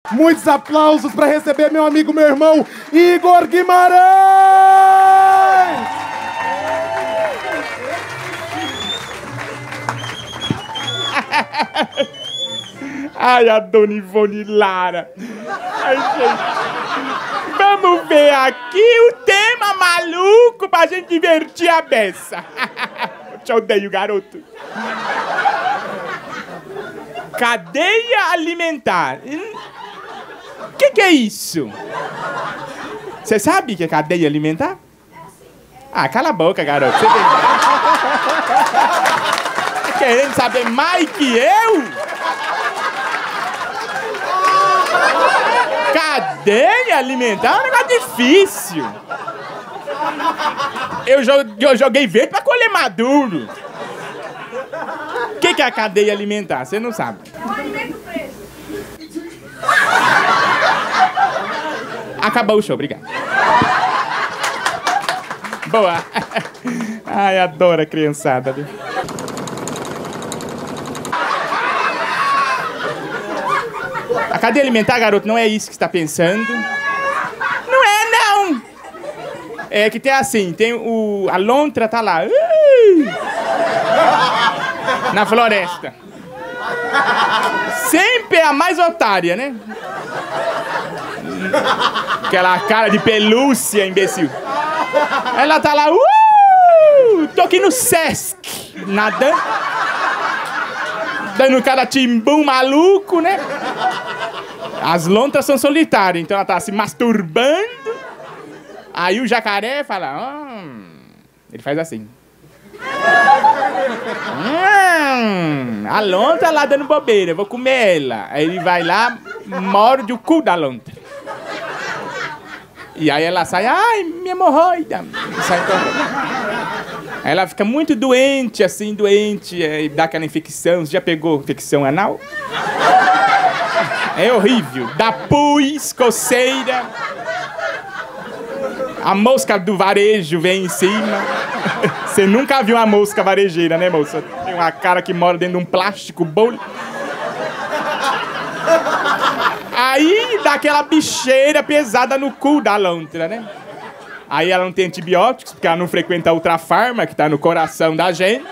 Muitos aplausos para receber meu amigo, meu irmão, Igor Guimarães! Ai, a dona Ivone Lara. Ai, gente. Vamos ver aqui o tema maluco pra gente divertir a beça. Eu te odeio, garoto. Cadeia alimentar. O que é isso? Você sabe o que é cadeia alimentar? Ah, cala a boca, garoto. Você tá querendo saber mais que eu? Cadeia alimentar é um negócio difícil. Eu joguei verde pra colher maduro. O que é a cadeia alimentar? Você não sabe. Acabou o show, obrigado. Boa. Ai, adoro a criançada, viu? A cadeia alimentar, garoto, não é isso que você tá pensando. Não é, não! É que tem assim, tem a lontra tá lá. Na floresta. Sempre é a mais otária, né? Aquela cara de pelúcia, imbecil. Ela tá lá, tô aqui no Sesc, nadando. Dando cada timbum maluco, né? As lontras são solitárias, então ela tá se masturbando. Aí o jacaré fala, ele faz assim. A lontra lá dando bobeira, eu vou comer ela. Aí ele vai lá, morde o cu da lontra. E aí ela sai, ai, minha hemorroida. Sai correndo. Aí ela fica muito doente, assim, doente, e dá aquela infecção. Você já pegou infecção anal? É horrível. Dá pus, coceira. A mosca do varejo vem em cima. Você nunca viu uma mosca varejeira, né, moça? Tem uma cara que mora dentro de um plástico bolha. Aí dá aquela bicheira pesada no cu da lontra, né? Aí ela não tem antibióticos, porque ela não frequenta a Ultrafarma, que tá no coração da gente.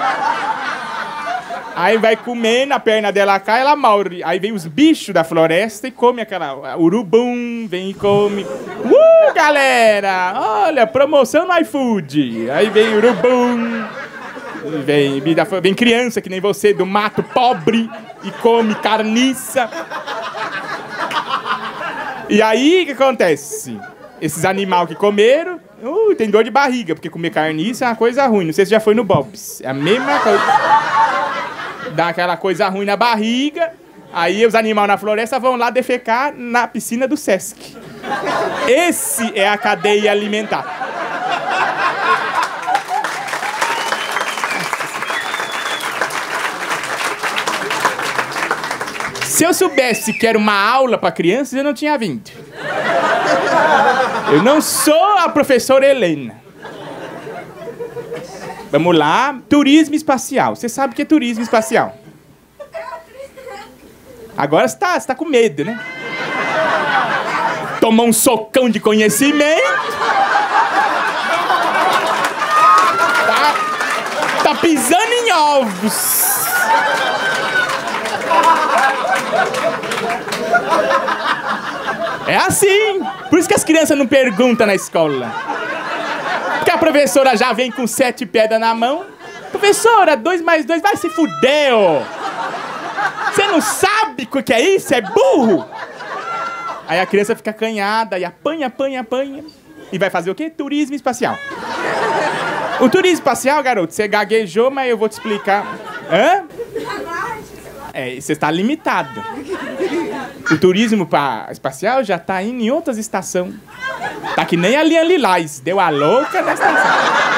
Aí vai comendo, a perna dela cai, ela morre. Aí vem os bichos da floresta e come aquela... Urubum, vem e come. Galera! Olha, promoção no iFood. Aí vem urubum. Vem criança que nem você, do mato pobre, e come carniça. E aí, o que acontece? Esses animais que comeram, tem dor de barriga, porque comer carniça é uma coisa ruim. Não sei se já foi no Bob's. É a mesma coisa. Dá aquela coisa ruim na barriga. Aí os animais na floresta vão lá defecar na piscina do Sesc. Esse é a cadeia alimentar. Se eu soubesse que era uma aula para crianças, eu não tinha vindo. Eu não sou a professora Helena. Vamos lá. Turismo espacial. Você sabe o que é turismo espacial? Agora você tá com medo, né? Tomou um socão de conhecimento. Tá pisando em ovos. É assim. Por isso que as crianças não perguntam na escola. Porque a professora já vem com 7 pedras na mão. Professora, 2 mais 2, vai se fuder, ó. Você não sabe o que é isso? É burro. Aí a criança fica acanhada e apanha. E vai fazer o quê? Turismo espacial. O turismo espacial, garoto, você gaguejou, mas eu vou te explicar. Hã? Você está limitado. O turismo espacial já tá indo em outras estações. Tá que nem a Linha Lilás. Deu a louca na estação.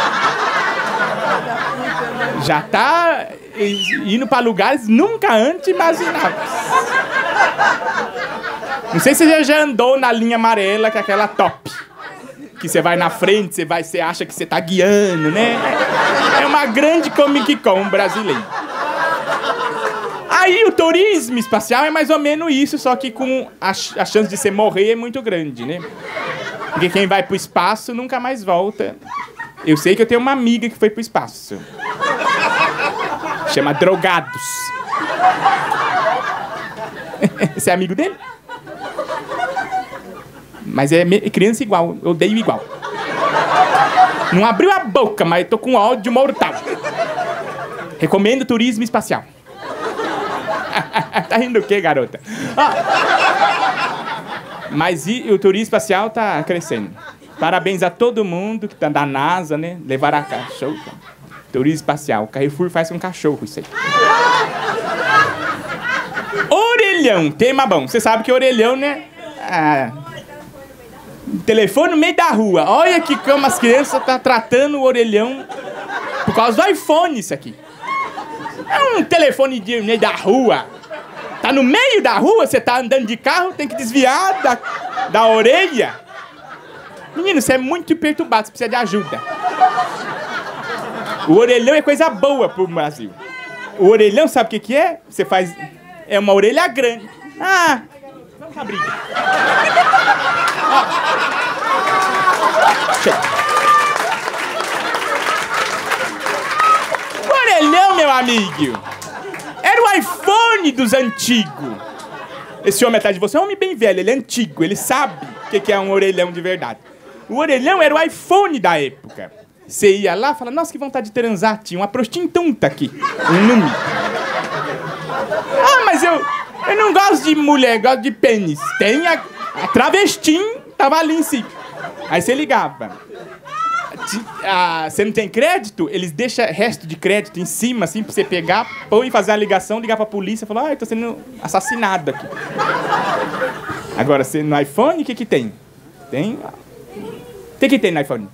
Já tá indo para lugares nunca antes imaginados. Não sei se você já andou na linha amarela, que é aquela top. Que você vai na frente, você acha que você tá guiando, né? É uma grande Comic Con brasileira. Aí o turismo espacial é mais ou menos isso, só que com a chance de você morrer é muito grande, né? Porque quem vai pro espaço nunca mais volta. Eu sei que eu tenho uma amiga que foi pro espaço. Chama Drogados. Você é amigo dele? Mas é criança igual, eu odeio igual. Não abriu a boca, mas eu tô com ódio mortal. Recomendo turismo espacial. Tá rindo o quê, garota? Mas o turismo espacial tá crescendo. Parabéns a todo mundo que tá da NASA, né? Levar a cachorro. Turismo espacial. Carrefour faz com cachorro isso aí. Orelhão, tema bom. Você sabe que orelhão, né? Telefone no meio da rua. Olha que como as crianças tá tratando o orelhão por causa do iPhone, isso aqui. É um telefone no meio da rua. Tá no meio da rua, você tá andando de carro, tem que desviar da orelha. Menino, você é muito perturbado, você precisa de ajuda. O orelhão é coisa boa pro Brasil. O orelhão, sabe o que é? Você faz... É uma orelha grande. Vamos pra briga. O orelhão, meu amigo, era o iPhone dos antigos. Esse homem atrás de você é um homem bem velho, ele é antigo, ele sabe o que é um orelhão de verdade. O orelhão era o iPhone da época. Você ia lá e falava, nossa, que vontade de transar, tinha uma prostituta aqui, um número. Mas eu não gosto de mulher, gosto de pênis. Tem a travestim, tava ali em si. Aí você ligava. Você não tem crédito? Eles deixam resto de crédito em cima, assim, pra você pegar, pôr e fazer uma ligação, ligar pra polícia e falar, eu tô sendo assassinado aqui. Agora, você no iPhone, o que tem? O que tem no iPhone?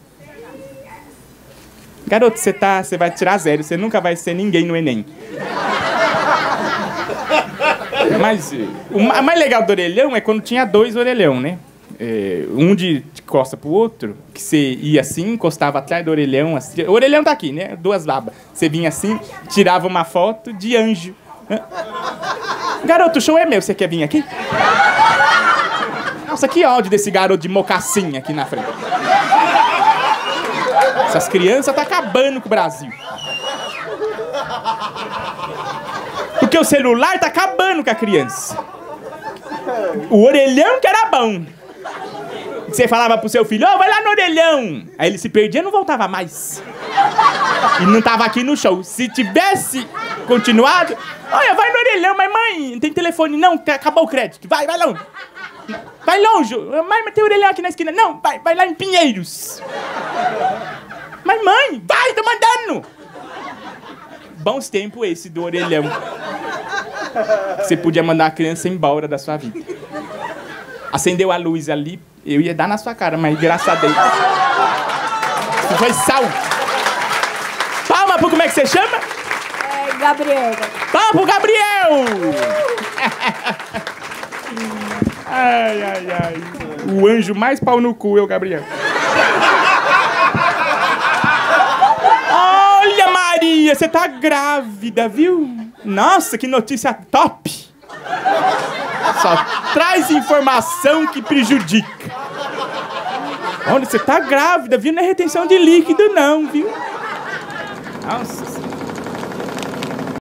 Garoto, você vai tirar 0, você nunca vai ser ninguém no Enem. Mas o mais legal do orelhão é quando tinha 2 orelhão, né? Um de costa pro outro, que você ia assim, encostava atrás do orelhão, assim. O orelhão tá aqui, né? 2 babas. Você vinha assim, tirava uma foto de anjo. Garoto, o show é meu, você quer vir aqui? Nossa, que ódio desse garoto de mocassim aqui na frente. Essas crianças tá acabando com o Brasil. Porque o celular tá acabando com a criança. O orelhão que era bom. Você falava pro seu filho, vai lá no orelhão. Aí ele se perdia e não voltava mais. E não tava aqui no show. Se tivesse continuado, olha, vai no orelhão, mas mãe, não tem telefone não, acabou o crédito. Vai longe. Vai longe. Mãe, tem orelhão aqui na esquina. Não, vai lá em Pinheiros. Mas mãe, vai, tô mandando. Bons tempos esse do orelhão. Você podia mandar a criança embora da sua vida. Acendeu a luz ali, eu ia dar na sua cara, mas graças a Deus. Isso foi salvo. Palma pro como é que você chama? Gabriel. Palma pro Gabriel! Ai. O anjo mais pau no cu é o Gabriel. Olha, Maria, você tá grávida, viu? Nossa, que notícia top! Só traz informação que prejudica. Olha, você tá grávida, viu? Não é retenção de líquido, não, viu? Nossa.